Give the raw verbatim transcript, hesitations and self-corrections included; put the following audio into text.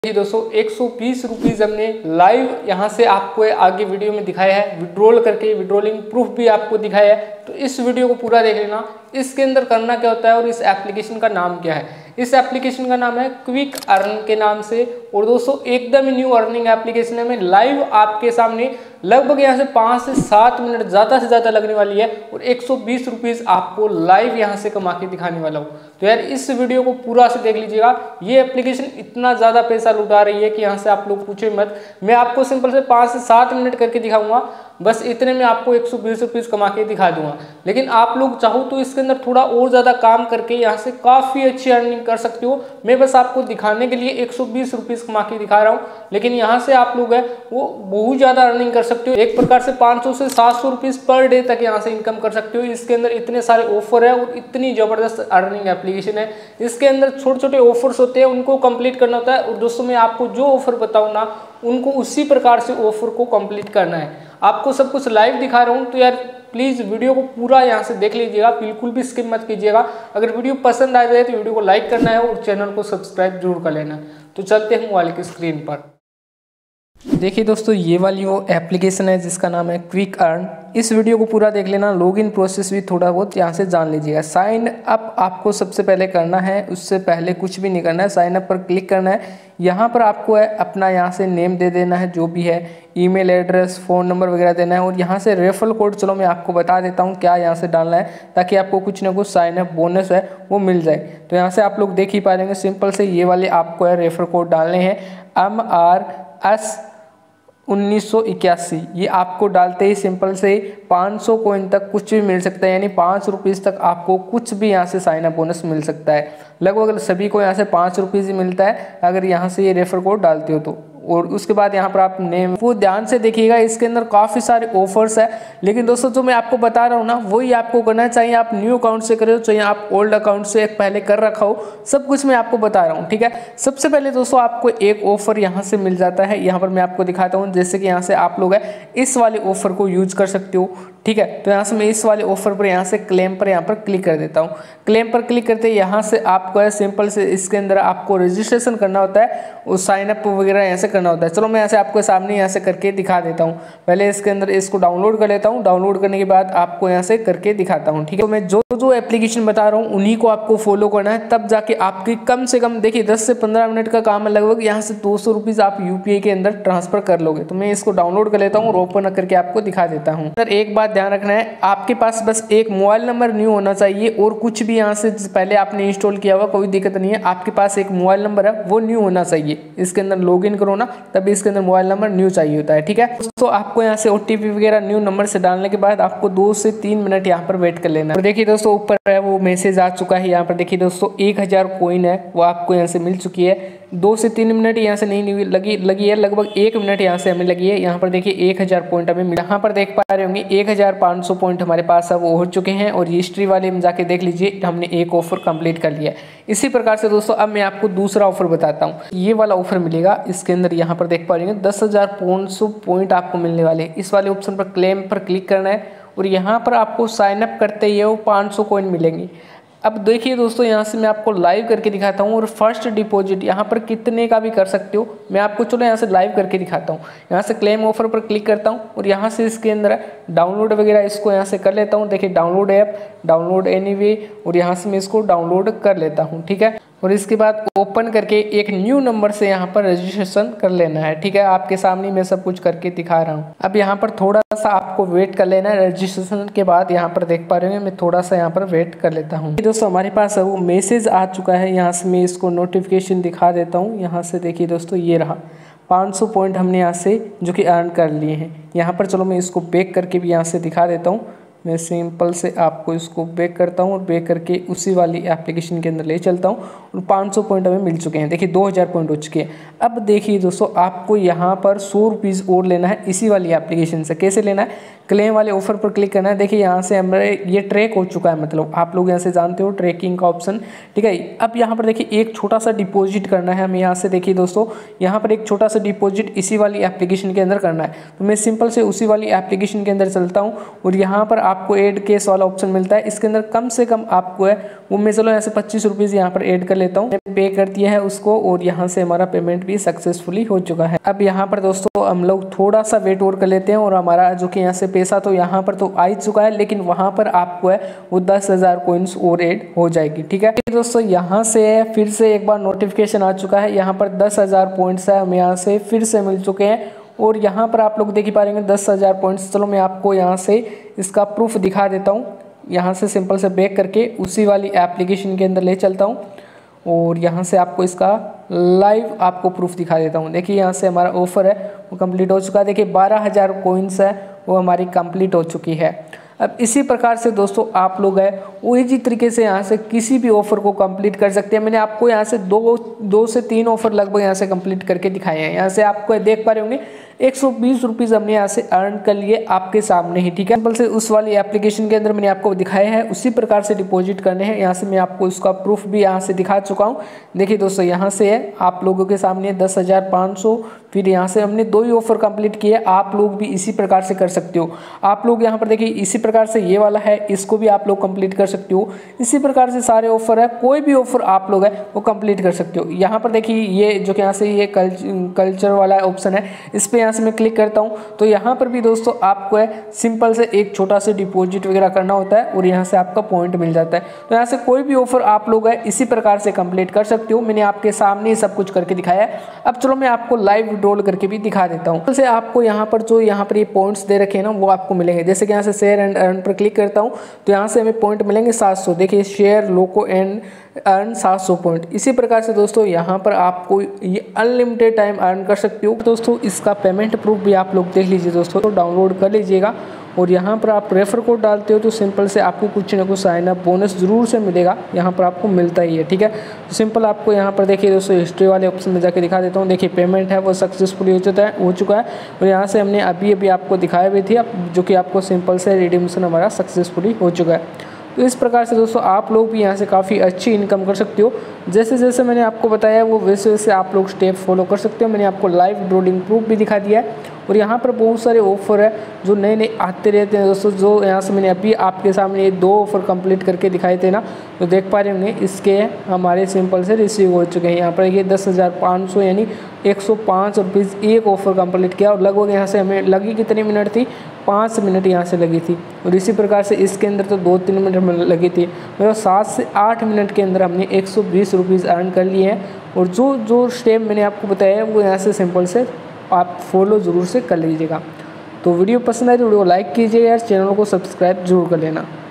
देखिए दोस्तों एक सौ बीस रुपीज़ हमने लाइव यहाँ से आपको आगे वीडियो में दिखाया है, विड्रॉल करके विड्रॉलिंग प्रूफ भी आपको दिखाया है। तो इस वीडियो को पूरा देख लेना। इसके अंदर करना क्या होता है और इस एप्लीकेशन का नाम क्या है। इस एप्लीकेशन का नाम है क्विक अर्न के नाम से। और दोस्तों एकदम न्यू अर्निंग एप्लीकेशन है। मैं लाइव आपके सामने लगभग यहाँ से पाँच से सात मिनट ज़्यादा से ज़्यादा लगने वाली है और एक सौ बीस रुपीज़ आपको लाइव यहाँ से कमा के दिखाने वाला हूँ। तो यार इस वीडियो को पूरा से देख लीजिएगा। ये एप्लीकेशन इतना ज़्यादा पैसा लुटा रही है कि यहाँ से आप लोग पूछे मत। मैं आपको सिंपल से पाँच से सात मिनट करके दिखाऊंगा, बस इतने में आपको एक सौ बीस रुपीज़ कमा के दिखा दूंगा। लेकिन आप लोग चाहो तो इसके अंदर थोड़ा और ज़्यादा काम करके यहाँ से काफ़ी अच्छी अर्निंग कर सकते हो। मैं बस आपको दिखाने के लिए एक सौ बीस रुपीज़ कमा के दिखा रहा हूँ, लेकिन यहाँ से आप लोग है वो बहुत ज़्यादा अर्निंग कर सकते हो। एक प्रकार से पाँच सौ से सात सौ रुपीज़ पर डे तक यहाँ से इनकम कर सकते हो। इसके अंदर इतने सारे ऑफर है और इतनी ज़बरदस्त अर्निंग एप्लीकेशन है। इसके अंदर छोटे छोटे ऑफर्स होते हैं, उनको कंप्लीट करना होता है। और दोस्तों मैं आपको जो ऑफर बताऊँ ना, उनको उसी प्रकार से ऑफर को कंप्लीट करना है। आपको सब कुछ लाइव दिखा रहा हूँ, तो यार प्लीज़ वीडियो को पूरा यहाँ से देख लीजिएगा, बिल्कुल भी स्किप मत कीजिएगा। अगर वीडियो पसंद आ जाए तो वीडियो को लाइक करना है और चैनल को सब्सक्राइब जरूर कर लेना। तो चलते हैं मोबाइल की स्क्रीन पर। देखिए दोस्तों ये वाली वो एप्लीकेशन है जिसका नाम है क्विक अर्न। इस वीडियो को पूरा देख लेना, लॉगिन प्रोसेस भी थोड़ा बहुत यहाँ से जान लीजिएगा। साइन अप आपको सबसे पहले करना है, उससे पहले कुछ भी नहीं करना है। साइन अप पर क्लिक करना है। यहाँ पर आपको है अपना यहाँ से नेम दे देना है, जो भी है, ईमेल एड्रेस, फ़ोन नंबर वगैरह देना है। और यहाँ से रेफरल कोड, चलो मैं आपको बता देता हूँ क्या यहाँ से डालना है, ताकि आपको कुछ ना कुछ साइन अप बोनस है वो मिल जाए। तो यहाँ से आप लोग देख ही पा रहे हैं, सिंपल से ये वाले आपको है रेफरल कोड डालने हैं, एम आर एस उन्नीस सौ इक्यासी। ये आपको डालते ही सिंपल से पाँच सौ कॉइन तक कुछ भी मिल सकता है, यानी पाँच रुपीज़ तक आपको कुछ भी यहाँ से साइन अप बोनस मिल सकता है। लगभग सभी को यहाँ से पाँच रुपीज़ ही मिलता है अगर यहाँ से ये रेफर कोड डालते हो तो। और उसके बाद यहाँ पर आप नेम वो ध्यान से देखिएगा। इसके अंदर काफ़ी सारे ऑफर्स है, लेकिन दोस्तों जो मैं आपको बता रहा हूँ ना, वही आपको करना चाहिए। आप न्यू अकाउंट से करो चाहे आप ओल्ड अकाउंट से एक पहले कर रखा हो, सब कुछ मैं आपको बता रहा हूँ, ठीक है। सबसे पहले दोस्तों आपको एक ऑफर यहाँ से मिल जाता है। यहाँ पर मैं आपको दिखाता हूँ, जैसे कि यहाँ से आप लोग है इस वाले ऑफर को यूज कर सकते हो, ठीक है। तो यहाँ से मैं इस वाले ऑफर पर यहाँ से क्लेम पर यहाँ पर क्लिक कर देता हूँ। क्लेम पर क्लिक करते यहाँ से आपको है सिंपल से इसके अंदर आपको रजिस्ट्रेशन करना होता है और साइन अप वगैरह यहाँ से करना होता है। चलो मैं यहाँ से आपको सामने यहाँ से करके दिखा देता हूँ। पहले इसके अंदर इसको डाउनलोड कर लेता हूँ। डाउनलोड करने के बाद आपको यहाँ से करके दिखाता हूँ, ठीक है। तो मैं जो जो एप्लीकेशन बता रहा हूँ उन्हीं को आपको फॉलो करना है, तब जाके आपकी कम से कम देखिए दस से पंद्रह मिनट का काम है। लगभग यहाँ से दो सौ रुपीज़ आप यूपीआई के अंदर ट्रांसफर कर लोगे। तो मैं इसको डाउनलोड कर लेता हूँ और ओपन करके आपको दिखा देता हूँ। सर एक बात ध्यान रखना है, आपके पास बस एक मोबाइल नंबर न्यू होना चाहिए और कुछ भी यहाँ से पहले आपने इंस्टॉल किया हुआ कोई दिक्कत नहीं है। आपके पास एक मोबाइल नंबर है वो न्यू होना चाहिए। इसके अंदर लॉगिन करो ना, तभी इसके अंदर मोबाइल नंबर न्यू चाहिए होता है, ठीक है। तो आपको यहाँ से ओटीपी वगैरह न्यू नंबर से डालने के बाद आपको दो से तीन मिनट यहाँ पर वेट कर लेना है। और देखिए दोस्तों ऊपर है वो मैसेज आ चुका है। यहाँ पर देखिए दोस्तों एक हज़ार कोइन है वो आपको यहाँ से मिल चुकी है। दो से तीन मिनट यहाँ से नहीं लगी लगी है, लगभग एक मिनट यहाँ से हमें लगी है। यहाँ पर देखिए एक हज़ार पॉइंट हमें मिला। यहाँ पर देख पा रहे होंगे एक हज़ार पाँच सौ पॉइंट हमारे पास अब वो हो चुके हैं। और हिस्ट्री वाले में जाके देख लीजिए, हमने एक ऑफर कंप्लीट कर लिया है। इसी प्रकार से दोस्तों अब मैं आपको दूसरा ऑफर बताता हूँ। ये वाला ऑफर मिलेगा, इसके अंदर यहाँ पर देख पा रहे हैं दस हज़ार पाँच सौ पॉइंट आपको मिलने वाले। इस वाले ऑप्शन पर क्लेम पर क्लिक करना है और यहाँ पर आपको साइन अप करते ही वो पाँच सौ कॉइन मिलेंगे। अब देखिए दोस्तों यहाँ से मैं आपको लाइव करके दिखाता हूँ और फर्स्ट डिपॉजिट यहाँ पर कितने का भी कर सकते हो। मैं आपको चलो यहाँ से लाइव करके दिखाता हूँ। यहाँ से क्लेम ऑफर पर क्लिक करता हूँ और यहाँ से इसके अंदर डाउनलोड वगैरह इसको यहाँ से कर लेता हूँ। देखिए डाउनलोड ऐप, डाउनलोड एनीवे, और यहाँ से मैं इसको डाउनलोड कर लेता हूँ, ठीक है। और इसके बाद ओपन करके एक न्यू नंबर से यहाँ पर रजिस्ट्रेशन कर लेना है, ठीक है। आपके सामने मैं सब कुछ करके दिखा रहा हूँ। अब यहाँ पर थोड़ा सा आपको वेट कर लेना है। रजिस्ट्रेशन के बाद यहाँ पर देख पा रहे हैं, मैं थोड़ा सा यहाँ पर वेट कर लेता हूँ। दोस्तों हमारे पास वो मैसेज आ चुका है। यहाँ से मैं इसको नोटिफिकेशन दिखा देता हूँ। यहाँ से देखिए दोस्तों ये रहा पाँच सौ पॉइंट हमने यहाँ से जो कि अर्न कर लिए हैं। यहाँ पर चलो मैं इसको बैक करके भी यहाँ से दिखा देता हूँ। मैं सिंपल से आपको इसको बैक करता हूँ और बैक करके उसी वाली एप्लीकेशन के अंदर ले चलता हूँ और पाँच सौ पॉइंट हमें मिल चुके हैं। देखिए दो हज़ार पॉइंट हो चुके हैं। अब देखिए दोस्तों आपको यहाँ पर सौ रुपीज़ और लेना है इसी वाली एप्लीकेशन से। कैसे लेना है, क्लेम वाले ऑफर पर क्लिक करना है। देखिए यहाँ से हमारे ये ट्रैक हो चुका है, मतलब आप लोग यहाँ से जानते हो ट्रैकिंग का ऑप्शन, ठीक है। अब यहाँ पर देखिए एक छोटा सा डिपॉजिट करना है हमें यहाँ से। देखिए दोस्तों यहाँ पर एक छोटा सा डिपॉजिट इसी वाली एप्लीकेशन के अंदर करना है, तो मैं सिंपल से उसी वाली एप्लीकेशन के अंदर चलता हूँ और यहाँ पर आपको ऐड केस वाला ऑप्शन मिलता है। इसके अंदर कम से कम आपको है वो, मैं चलो यहाँ से पच्चीस रुपीज़ यहाँ पर ऐड कर लेता हूँ, पे कर दिया है उसको और यहाँ से हमारा पेमेंट भी सक्सेसफुली हो चुका है। अब यहाँ पर दोस्तों हम लोग थोड़ा सा वेट और कर लेते हैं और हमारा जो कि यहाँ से पैसा तो यहाँ पर तो आ ही चुका है, लेकिन वहाँ पर आपको है वो दस हज़ार कोइंस और ऐड हो जाएगी, ठीक है दोस्तों। यहाँ से फिर से एक बार नोटिफिकेशन आ चुका है, यहाँ पर दस हज़ार पॉइंट्स है हमें यहाँ से फिर से मिल चुके हैं और यहाँ पर आप लोग देख ही पा रहे हैं दस हज़ार पॉइंट्स। चलो मैं आपको यहाँ से इसका प्रूफ दिखा देता हूँ। यहाँ से सिंपल से बैक करके उसी वाली एप्लीकेशन के अंदर ले चलता हूँ और यहाँ से आपको इसका लाइव आपको प्रूफ दिखा देता हूँ। देखिए यहाँ से हमारा ऑफर है वो कंप्लीट हो चुका है। देखिए बारह हज़ार कोइंस है वो हमारी कंप्लीट हो चुकी है। अब इसी प्रकार से दोस्तों आप लोग है वो इसी तरीके से यहाँ से किसी भी ऑफर को कंप्लीट कर सकते हैं। मैंने आपको यहाँ से दो दो से तीन ऑफर लगभग यहाँ से कंप्लीट करके दिखाए हैं। यहाँ से आपको देख पा रहे होंगे एक सौ बीस रुपीज़ हमने यहाँ से अर्न कर लिए आपके सामने ही, ठीक है। सिंपल से उस वाली एप्लीकेशन के अंदर मैंने आपको दिखाया है उसी प्रकार से डिपॉजिट करने हैं। यहाँ से मैं आपको उसका प्रूफ भी यहाँ से दिखा चुका हूँ। देखिए दोस्तों यहाँ से है आप लोगों के सामने दस हज़ार पाँच सौ, फिर यहाँ से हमने दो ही ऑफर कंप्लीट किए। आप लोग भी इसी प्रकार से कर सकते हो। आप लोग यहाँ पर देखिए इसी प्रकार से ये वाला है, इसको भी आप लोग कंप्लीट कर सकते हो। इसी प्रकार से सारे ऑफर है, कोई भी ऑफर आप लोग है वो कंप्लीट कर सकते हो। यहाँ पर देखिए ये जो कि यहाँ से ये कल्चर वाला ऑप्शन है, इस पर यहाँ से मैं क्लिक करता हूँ तो यहाँ पर भी दोस्तों आपको है सिंपल से एक छोटा सा डिपॉजिट वगैरह करना होता है और यहाँ से आपका पॉइंट मिल जाता है। तो यहाँ से कोई भी ऑफर आप लोग है इसी प्रकार से कंप्लीट कर सकते हो। मैंने आपके सामने ही सब कुछ करके दिखाया है। अब चलो मैं आपको लाइव विड्रॉल करके भी दिखा देता हूँ। से आपको यहाँ पर जो यहाँ पर ये पॉइंट्स दे रखे हैं ना वो आपको मिलेंगे। जैसे कि यहाँ से शेयर एंड अर्न पर क्लिक करता हूँ तो यहाँ से हमें पॉइंट मिलेंगे सात सौ। देखिए शेयर लोको एंड अर्न सात सौ पॉइंट। इसी प्रकार से दोस्तों यहाँ पर आपको ये अनलिमिटेड टाइम अर्न कर सकते हो। दोस्तों इसका पेमेंट प्रूफ भी आप लोग देख लीजिए दोस्तों, तो डाउनलोड कर लीजिएगा और यहाँ पर आप रेफर कोड डालते हो तो सिंपल से आपको कुछ ना कुछ साइन अप बोनस जरूर से मिलेगा, यहाँ पर आपको मिलता ही है, ठीक है। तो सिंपल आपको यहाँ पर देखिए दोस्तों हिस्ट्री वाले ऑप्शन में जाके दिखा देता हूँ। देखिए पेमेंट है वो सक्सेसफुली हो चुका है हो चुका है और यहाँ से हमने अभी अभी आपको दिखाया भी थी जो कि आपको सिंपल से रिडीम्शन हमारा सक्सेसफुली हो चुका है। तो इस प्रकार से दोस्तों आप लोग भी यहाँ से काफ़ी अच्छी इनकम कर सकते हो। जैसे जैसे मैंने आपको बताया वो वैसे वैसे आप लोग स्टेप फॉलो कर सकते हो। मैंने आपको लाइव विड्रॉलिंग प्रूफ भी दिखा दिया है और यहाँ पर बहुत सारे ऑफर है जो नए नए आते रहते हैं दोस्तों। जो यहाँ से मैंने अभी आपके सामने ये दो ऑफर कंप्लीट करके दिखाए थे ना, तो देख पा रहे होंगे इसके हमारे सिंपल से रिसीव हो चुके हैं। यहाँ पर ये दस हज़ार पाँच सौ यानी एक सौ पाँच रुपीज़ एक ऑफर कंप्लीट किया और लगभग यहाँ से हमें लगी कितनी मिनट थी, पाँच मिनट यहाँ से लगी थी। और इसी प्रकार से इसके अंदर तो दो तीन मिनट में लगी थी, मतलब सात से आठ मिनट के अंदर हमने एक सौ बीस रुपीज़ अर्न कर लिए हैं। और जो जो स्टेप मैंने आपको बताया है वो यहाँ से सिंपल से आप फॉलो ज़रूर से कर लीजिएगा। तो वीडियो पसंद आए तो वीडियो को लाइक कीजिए यार, चैनल को सब्सक्राइब जरूर कर लेना।